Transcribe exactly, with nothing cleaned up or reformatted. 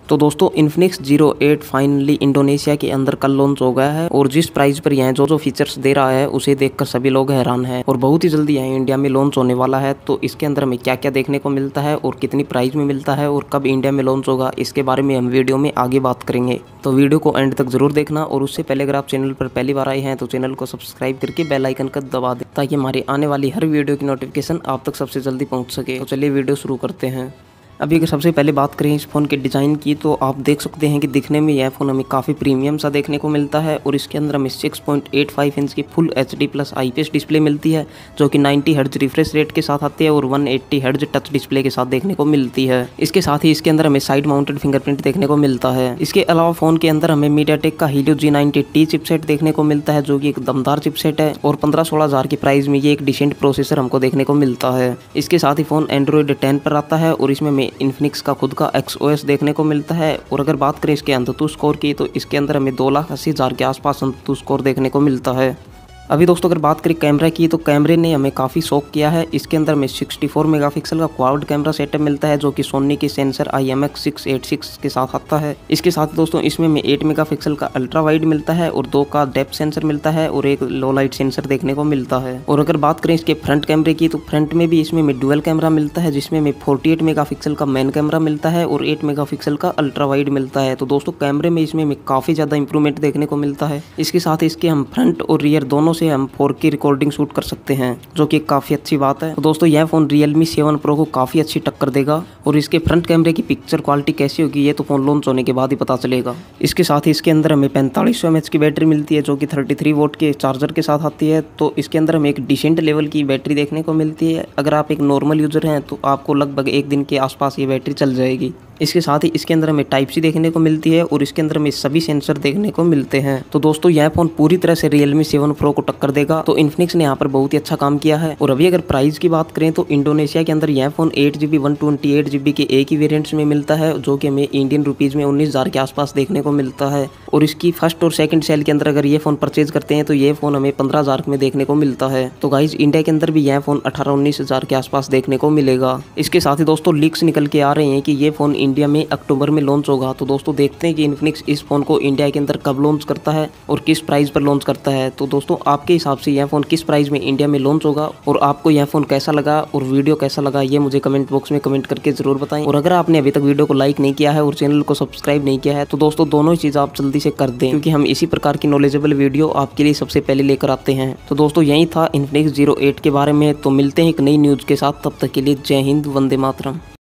तो दोस्तों Infinix zero eight finally Indonesia के अंदर कल लॉन्च हो गया है और जिस प्राइस पर यह जो जो फीचर्स दे रहा है उसे देखकर सभी लोग हैरान हैं और बहुत ही जल्दी यह इंडिया में लॉन्च होने वाला है। तो इसके अंदर हमें क्या क्या देखने को मिलता है और कितनी प्राइस में मिलता है और कब इंडिया में लॉन्च होगा, इसके बारे में हम वीडियो में आगे बात करेंगे। तो वीडियो को एंड तक जरूर देखना और उससे पहले अगर आप चैनल पर पहली बार आए हैं तो चैनल को सब्सक्राइब करके बेल आइकन का दबा दें ताकि हमारी आने वाली हर वीडियो की नोटिफिकेशन आप तक सबसे जल्दी पहुँच सके। तो चलिए वीडियो शुरू करते हैं। अभी अगर सबसे पहले बात करें इस फ़ोन के डिज़ाइन की तो आप देख सकते हैं कि दिखने में यह फ़ोन हमें काफ़ी प्रीमियम सा देखने को मिलता है और इसके अंदर हमें six point eight five inch की full H D plus I P S display मिलती है जो कि नाइंटी हर्ट्ज रिफ्रेश रेट के साथ आती है और one eighty hertz touch display के साथ देखने को मिलती है। इसके साथ ही इसके अंदर हमें साइड माउंटेड फिंगरप्रिंट देखने को मिलता है। इसके अलावा फ़ोन के अंदर हमें मीडियाटेक का Helio G ninety T chipset देखने को मिलता है जो कि एक दमदार चिपसेट है और पंद्रह सोलह हज़ार की प्राइस में ये एक डिसेंट प्रोसेसर हमको देखने को मिलता है। इसके साथ ही फ़ोन एंड्रॉयड टेन पर आता है और इसमें हमें इन्फिनिक्स का खुद का एक्स ओ एस देखने को मिलता है। और अगर बात करें इसके अंतुतु स्कोर की तो इसके अंदर हमें दो लाख अस्सी हज़ार के आसपास अंतुतु स्कोर देखने को मिलता है। अभी दोस्तों अगर बात करें कैमरा की तो कैमरे ने हमें काफ़ी शॉक किया है। इसके अंदर हमें सिक्सटी फोर मेगापिक्सल का क्वाड कैमरा सेटअप मिलता है जो कि सोनी की sensor I M X six eight six के साथ आता है। इसके साथ दोस्तों इसमें हमें एट मेगापिक्सल का अल्ट्रा वाइड मिलता है और दो का डेप्थ सेंसर मिलता है और एक लो लाइट सेंसर देखने को मिलता है। और अगर बात करें इसके फ्रंट कैमरे की तो फ्रंट में भी इसमें हमें डुअल कैमरा मिलता है जिसमें हमें फोर्टी एट मेगापिक्सल का मेन कैमरा मिलता है और एट मेगापिक्सल का अल्ट्रा वाइड मिलता है। तो दोस्तों कैमरे में इसमें हमें काफ़ी ज़्यादा इंप्रूवमेंट देखने को मिलता है। इसके साथ इसके हम फ्रंट और रियर दोनों से हम फोर के रिकॉर्डिंग शूट कर सकते हैं जो कि काफ़ी अच्छी बात है। तो दोस्तों यह फ़ोन Realme सेवन Pro को काफ़ी अच्छी टक्कर देगा और इसके फ्रंट कैमरे की पिक्चर क्वालिटी कैसी होगी ये तो फ़ोन लॉन्च होने के बाद ही पता चलेगा। इसके साथ ही इसके अंदर हमें पैंतालीस सौ एम एच की बैटरी मिलती है जो कि थर्टी थ्री वोट के चार्जर के साथ आती है। तो इसके अंदर हमें एक डिसेंट लेवल की बैटरी देखने को मिलती है। अगर आप एक नॉर्मल यूज़र हैं तो आपको लगभग एक दिन के आसपास ये बैटरी चल जाएगी। इसके साथ ही इसके अंदर हमें टाइप सी देखने को मिलती है और इसके अंदर हमें सभी सेंसर देखने को मिलते हैं। तो दोस्तों यह फ़ोन पूरी तरह से Realme सेवन Pro को टक्कर देगा। तो इन्फिनिक्स ने यहाँ पर बहुत ही अच्छा काम किया है। और अभी अगर प्राइस की बात करें तो इंडोनेशिया के अंदर यह phone eight G B one twenty eight G B के एक ही वेरिएंट्स में मिलता है जो कि हमें इंडियन रुपीज़ में उन्नीस हज़ार के आसपास देखने को मिलता है। और इसकी फर्स्ट और सेकंड सेल के अंदर अगर ये फ़ोन परचेज करते हैं तो ये फ़ोन हमें पंद्रह हज़ार में देखने को मिलता है। तो गाइज इंडिया के अंदर भी यह फ़ोन अठारह उन्नीस हज़ार के आसपास देखने को मिलेगा। इसके साथ ही दोस्तों लीक्स निकल के आ रहे हैं कि ये फ़ोन इंडिया में अक्टूबर में लॉन्च होगा। तो दोस्तों देखते हैं कि इन्फिनिक्स इस फ़ोन को इंडिया के अंदर कब लॉन्च करता है और किस प्राइस पर लॉन्च करता है। तो दोस्तों आपके हिसाब से यह फ़ोन किस प्राइस में इंडिया में लॉन्च होगा और आपको यह फ़ोन कैसा लगा और वीडियो कैसा लगा ये मुझे कमेंट बॉक्स में कमेंट करके ज़रूर बताएं। और अगर आपने अभी तक वीडियो को लाइक नहीं किया है और चैनल को सब्सक्राइब नहीं किया है तो दोस्तों दोनों ही चीज़ आप जल्दी से कर दें क्योंकि हम इसी प्रकार की नॉलेजेबल वीडियो आपके लिए सबसे पहले लेकर आते हैं। तो दोस्तों यही था इन्फिनिक्स ज़ीरो एट के बारे में। तो मिलते हैं एक नई न्यूज़ के साथ, तब तक के लिए जय हिंद, वंदे मातरम।